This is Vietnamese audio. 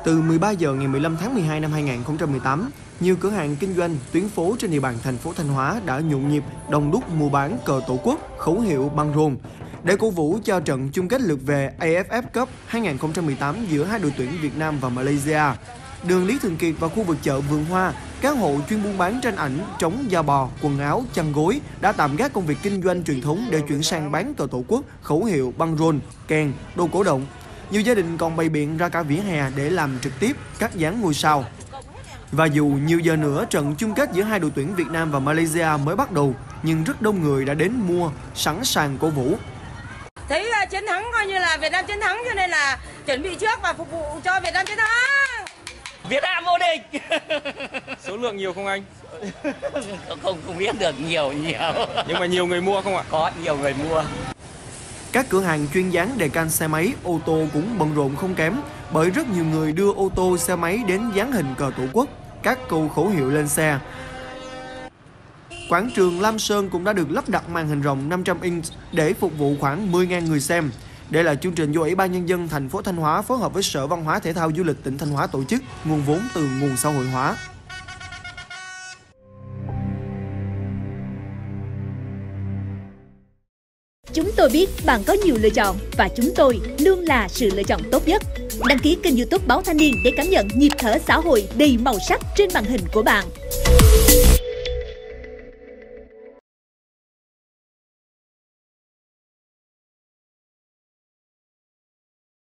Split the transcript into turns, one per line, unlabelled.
Từ 13 giờ ngày 15 tháng 12 năm 2018, nhiều cửa hàng kinh doanh tuyến phố trên địa bàn thành phố Thanh Hóa đã nhộn nhịp đông đúc mua bán cờ tổ quốc, khẩu hiệu băng rôn để cổ vũ cho trận chung kết lượt về AFF Cup 2018 giữa hai đội tuyển Việt Nam và Malaysia. Đường Lý Thường Kiệt và khu vực chợ Vườn Hoa, các hộ chuyên buôn bán tranh ảnh, trống da bò, quần áo, chăn gối đã tạm gác công việc kinh doanh truyền thống để chuyển sang bán cờ tổ quốc, khẩu hiệu băng rôn, kèn, đồ cổ động. Nhiều gia đình còn bày biện ra cả vỉa hè để làm trực tiếp các dán ngôi sao. Và dù nhiều giờ nữa trận chung kết giữa hai đội tuyển Việt Nam và Malaysia mới bắt đầu, nhưng rất đông người đã đến mua, sẵn sàng cổ vũ.
Thấy chiến thắng coi như là Việt Nam chiến thắng, cho nên là chuẩn bị trước và phục vụ cho Việt Nam chiến thắng.
Việt Nam vô địch.
Số lượng nhiều không anh?
Không biết được, nhiều.
Nhưng mà nhiều người mua không ạ?
Có nhiều người mua.
Các cửa hàng chuyên dán đề can xe máy, ô tô cũng bận rộn không kém, bởi rất nhiều người đưa ô tô, xe máy đến dán hình cờ tổ quốc, các câu khẩu hiệu lên xe. Quảng trường Lam Sơn cũng đã được lắp đặt màn hình rộng 500 inch để phục vụ khoảng 10.000 người xem. Đây là chương trình do Ủy ban Nhân dân thành phố Thanh Hóa phối hợp với Sở Văn hóa Thể thao Du lịch tỉnh Thanh Hóa tổ chức, nguồn vốn từ nguồn xã hội hóa.
Chúng tôi biết bạn có nhiều lựa chọn và chúng tôi luôn là sự lựa chọn tốt nhất. Đăng ký kênh YouTube Báo Thanh Niên để cảm nhận nhịp thở xã hội đầy màu sắc trên màn hình của bạn.